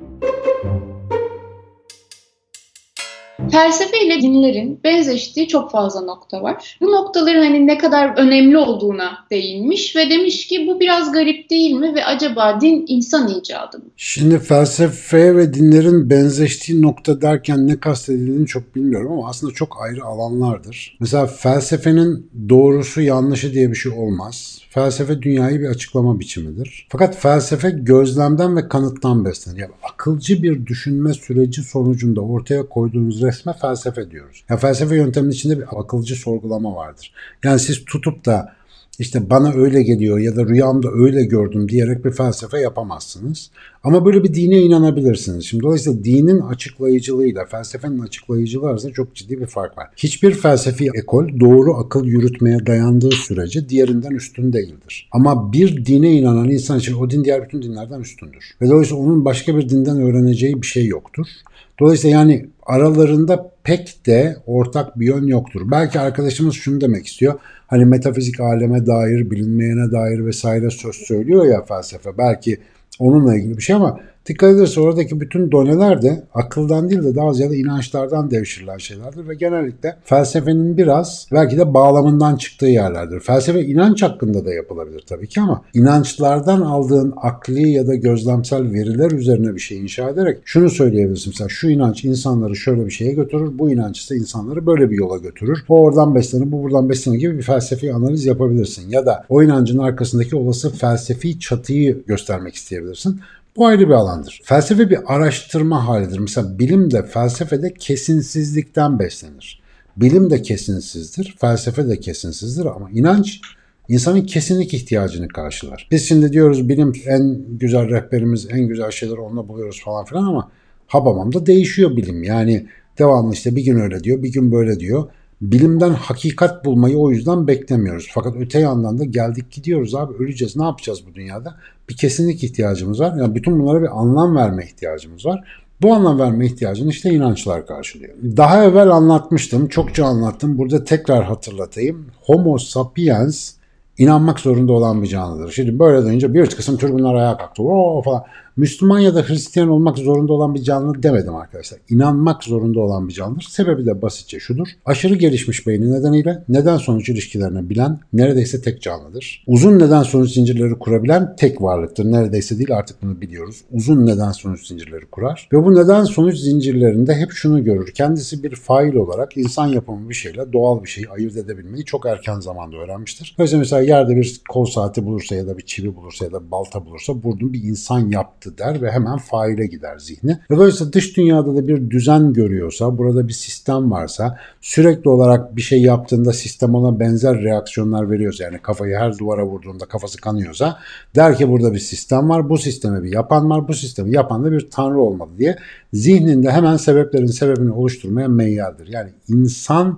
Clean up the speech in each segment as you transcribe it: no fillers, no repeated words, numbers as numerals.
Felsefe ile dinlerin benzeştiği çok fazla nokta var. Bu noktaların hani ne kadar önemli olduğuna değinmiş ve demiş ki bu biraz garip değil mi ve acaba din insan icadı mı? Şimdi felsefe ve dinlerin benzeştiği nokta derken ne kastedildiğini çok bilmiyorum ama aslında çok ayrı alanlardır. Mesela felsefenin doğrusu yanlışı diye bir şey olmaz. Felsefe dünyayı bir açıklama biçimidir. Fakat felsefe gözlemden ve kanıttan beslenir. Yani akılcı bir düşünme süreci sonucunda ortaya koyduğunuz resme felsefe diyoruz. Yani felsefe yönteminin içinde bir akılcı sorgulama vardır. Yani siz tutup da işte bana öyle geliyor ya da rüyamda öyle gördüm diyerek bir felsefe yapamazsınız. Ama böyle bir dine inanabilirsiniz. Şimdi dolayısıyla dinin açıklayıcılığıyla felsefenin açıklayıcılığı arasında çok ciddi bir fark var. Hiçbir felsefi ekol doğru akıl yürütmeye dayandığı sürece diğerinden üstün değildir. Ama bir dine inanan insan için o din diğer bütün dinlerden üstündür. Ve dolayısıyla onun başka bir dinden öğreneceği bir şey yoktur. Dolayısıyla yani aralarında pek de ortak bir yön yoktur. Belki arkadaşımız şunu demek istiyor. Hani metafizik aleme dair, bilinmeyene dair vesaire söz söylüyor ya felsefe. Belki onunla ilgili bir şey ama dikkat ederse oradaki bütün doneler de akıldan değil de daha ziyade inançlardan devşirilen şeylerdir ve genellikle felsefenin biraz belki de bağlamından çıktığı yerlerdir. Felsefe inanç hakkında da yapılabilir tabii ki ama inançlardan aldığın akli ya da gözlemsel veriler üzerine bir şey inşa ederek şunu söyleyebilirsin. Mesela şu inanç insanları şöyle bir şeye götürür, bu inanç ise insanları böyle bir yola götürür. O oradan beslenir, bu buradan beslenir gibi bir felsefi analiz yapabilirsin. Ya da o inancın arkasındaki olası felsefi çatıyı göstermek isteyebilirsin. Bu ayrı bir alandır. Felsefe bir araştırma halidir. Mesela bilim de felsefe de kesinsizlikten beslenir. Bilim de kesinsizdir, felsefe de kesinsizdir ama inanç insanın kesinlik ihtiyacını karşılar. Biz şimdi diyoruz bilim en güzel rehberimiz, en güzel şeyleri onunla buluyoruz falan filan ama habamam değişiyor bilim. Yani devamlı işte bir gün öyle diyor, bir gün böyle diyor. Bilimden hakikat bulmayı o yüzden beklemiyoruz. Fakat öte yandan da geldik gidiyoruz abi öleceğiz ne yapacağız bu dünyada? Bir kesinlik ihtiyacımız var. Yani bütün bunlara bir anlam verme ihtiyacımız var. Bu anlam verme ihtiyacını işte inançlar karşılıyor. Daha evvel anlatmıştım, çokça anlattım. Burada tekrar hatırlatayım. Homo sapiens inanmak zorunda olan bir canlıdır. Şimdi böyle deyince bir kısım tribünler ayağa kalktı. Oo falan. Müslüman ya da Hristiyan olmak zorunda olan bir canlı demedim arkadaşlar. İnanmak zorunda olan bir canlıdır. Sebebi de basitçe şudur. Aşırı gelişmiş beyni nedeniyle neden sonuç ilişkilerini bilen neredeyse tek canlıdır. Uzun neden sonuç zincirleri kurabilen tek varlıktır. Neredeyse değil artık bunu biliyoruz. Uzun neden sonuç zincirleri kurar. Ve bu neden sonuç zincirlerinde hep şunu görür. Kendisi bir fail olarak insan yapımı bir şeyle doğal bir şeyi ayırt edebilmeyi çok erken zamanda öğrenmiştir. Mesela yerde bir kol saati bulursa ya da bir çivi bulursa ya da balta bulursa bunu bir insan yaptı der ve hemen faile gider zihni. Ve dolayısıyla dış dünyada da bir düzen görüyorsa, burada bir sistem varsa, sürekli olarak bir şey yaptığında sistem ona benzer reaksiyonlar veriyorsa, yani kafayı her duvara vurduğunda kafası kanıyorsa, der ki burada bir sistem var, bu sisteme bir yapan var, bu sistemi yapan da bir tanrı olmalı diye zihninde hemen sebeplerin sebebini oluşturmaya meyyaldir. Yani insan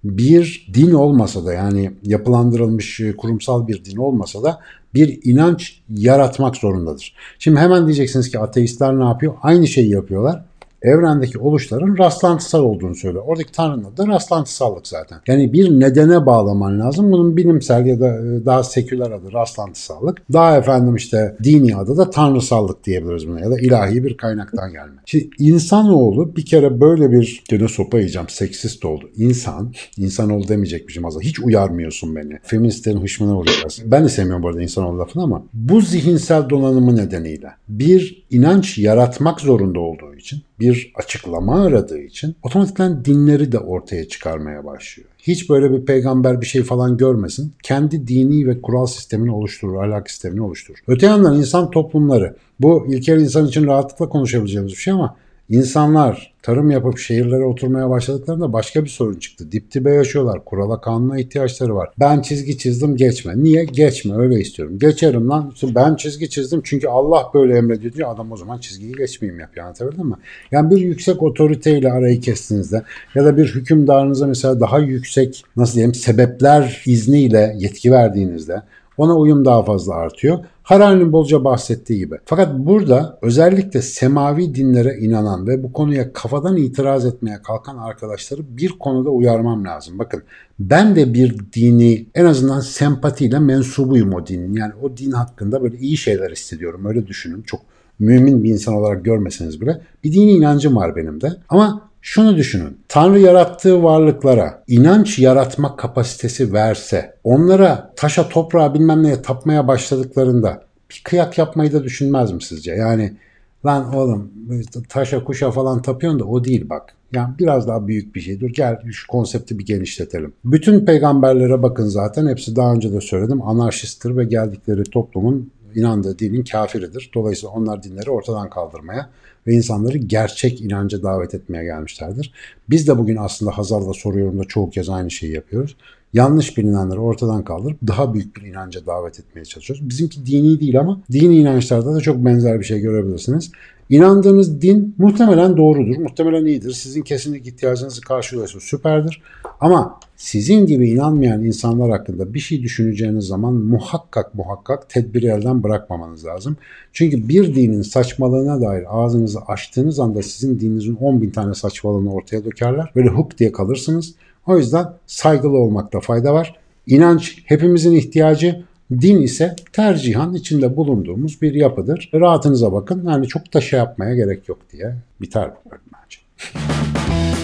bir din olmasa da yani yapılandırılmış kurumsal bir din olmasa da bir inanç yaratmak zorundadır. Şimdi hemen diyeceksiniz ki ateistler ne yapıyor? Aynı şeyi yapıyorlar. Evrendeki oluşların rastlantısal olduğunu söylüyor. Oradaki Tanrı'nın adı rastlantısallık zaten. Yani bir nedene bağlaman lazım. Bunun bilimsel ya da daha seküler adı rastlantısallık. Daha efendim işte dini adı da tanrısallık diyebiliriz buna ya da ilahi bir kaynaktan gelme. Şimdi insanoğlu bir kere böyle bir gene sopa yiyeceğim seksist oldu. İnsanoğlu demeyecekmişim aslında. Hiç uyarmıyorsun beni. Feministlerin hışmına uğrayacağız. Ben de sevmiyorum bu arada insanoğlu lafını ama bu zihinsel donanımı nedeniyle bir inanç yaratmak zorunda olduğu için bir açıklama aradığı için otomatikman dinleri de ortaya çıkarmaya başlıyor. Hiç böyle bir peygamber bir şey falan görmesin. Kendi dini ve kural sistemini oluşturur, ahlak sistemini oluşturur. Öte yandan insan toplumları, bu ilkel insan için rahatlıkla konuşabileceğimiz bir şey ama İnsanlar tarım yapıp şehirlere oturmaya başladıklarında başka bir sorun çıktı. Dip dibe yaşıyorlar. Kurala kanuna ihtiyaçları var. Ben çizgi çizdim geçme. Niye? Geçme öyle istiyorum. Geçerim lan. Ben çizgi çizdim çünkü Allah böyle emrediyor diyor. Adam o zaman çizgiyi geçmeyeyim yapıyor. Anlatabildim mi? Yani bir yüksek otoriteyle arayı kestiğinizde ya da bir hükümdarınıza mesela daha yüksek nasıl diyeyim sebepler izniyle yetki verdiğinizde ona uyum daha fazla artıyor. Harari'nin bolca bahsettiği gibi. Fakat burada özellikle semavi dinlere inanan ve bu konuya kafadan itiraz etmeye kalkan arkadaşları bir konuda uyarmam lazım. Bakın ben de bir dini en azından sempatiyle mensubuyum o dinin. Yani o din hakkında böyle iyi şeyler hissediyorum. Öyle düşünün. Çok mümin bir insan olarak görmeseniz bile bir dini inancım var benim de. Ama şunu düşünün. Tanrı yarattığı varlıklara inanç yaratma kapasitesi verse, onlara taşa, toprağa, bilmem neye tapmaya başladıklarında bir kıyak yapmayı da düşünmez mi sizce? Yani lan oğlum taşa kuşa falan tapıyorsun da o değil bak. Yani biraz daha büyük bir şey. Dur gel şu konsepti bir genişletelim. Bütün peygamberlere bakın zaten. Hepsi daha önce de söyledim. Anarşisttir ve geldikleri toplumun inandığı dinin kafiridir. Dolayısıyla onlar dinleri ortadan kaldırmaya ve insanları gerçek inanca davet etmeye gelmişlerdir. Biz de bugün aslında Hazal'da soruyorum da çoğu kez aynı şeyi yapıyoruz. Yanlış bilinenleri ortadan kaldırıp daha büyük bir inanca davet etmeye çalışıyoruz. Bizimki dini değil ama dini inançlarda da çok benzer bir şey görebilirsiniz. İnandığınız din muhtemelen doğrudur, muhtemelen iyidir. Sizin kesinlikle ihtiyacınızı karşılıyorsa süperdir. Ama sizin gibi inanmayan insanlar hakkında bir şey düşüneceğiniz zaman muhakkak tedbiri elden bırakmamanız lazım. Çünkü bir dinin saçmalığına dair ağzınızı açtığınız anda sizin dininizin 10.000 tane saçmalığını ortaya dökerler. Böyle huk diye kalırsınız. O yüzden saygılı olmakta fayda var. İnanç hepimizin ihtiyacı, din ise tercihan içinde bulunduğumuz bir yapıdır. Rahatınıza bakın. Yani çok da şey yapmaya gerek yok diye biter bu bence.